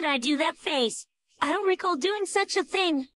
did I do that face? I don't recall doing such a thing.